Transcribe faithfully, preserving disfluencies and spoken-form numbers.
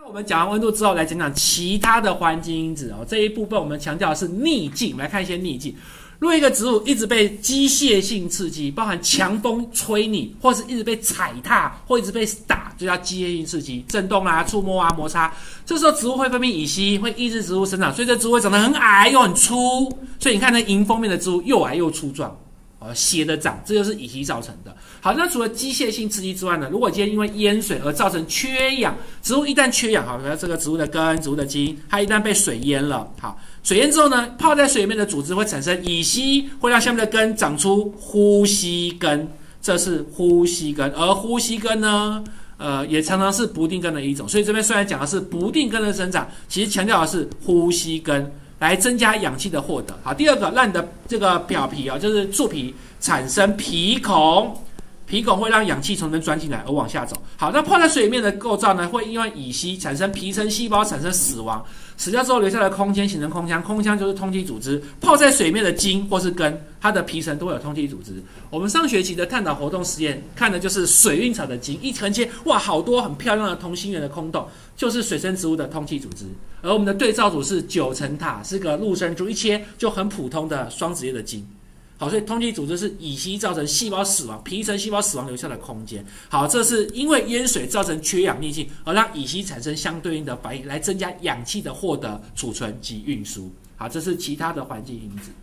我们讲完温度之后，来讲讲其他的环境因子哦。这一部分我们强调的是逆境，我们来看一些逆境。如果一个植物一直被机械性刺激，包含强风吹你，或是一直被踩踏，或一直被打，就叫机械性刺激，震动啊、触摸啊、摩擦。这时候植物会分泌乙烯，会抑制植物生长，所以这植物会长得很矮又很粗。所以你看那迎风面的植物又矮又粗壮。呃，斜的长，这就是乙烯造成的。好，那除了机械性刺激之外呢，如果今天因为淹水而造成缺氧，植物一旦缺氧，好，比如这个植物的根、植物的茎，它一旦被水淹了，好，水淹之后呢，泡在水里面的组织会产生乙烯，会让下面的根长出呼吸根，这是呼吸根。而呼吸根呢，呃，也常常是不定根的一种。所以这边虽然讲的是不定根的生长，其实强调的是呼吸根。来增加氧气的获得。好，第二个，让你的这个表皮啊，就是树皮产生皮孔，皮孔会让氧气从这边钻进来而往下走。好，那泡在水里面的构造呢，会因为乙烯产生皮层细胞产生死亡，死掉之后留下的空间形成空腔，空腔就是通气组织。泡在水面的茎或是根，它的皮层都会有通气组织。我们上学期的探讨活动实验看的就是水蘊草的茎，一横切，哇，好多很漂亮的同心圆的空洞，就是水生植物的通气组织。而我们的对照组是九层塔，是个陆生株，一切就很普通的双子叶的茎。好，所以通气组织是乙烯造成细胞死亡、皮层细胞死亡留下的空间。好，这是因为淹水造成缺氧逆境，而让乙烯产生相对应的反应，来增加氧气的获得、储存及运输。好，这是其他的环境因子。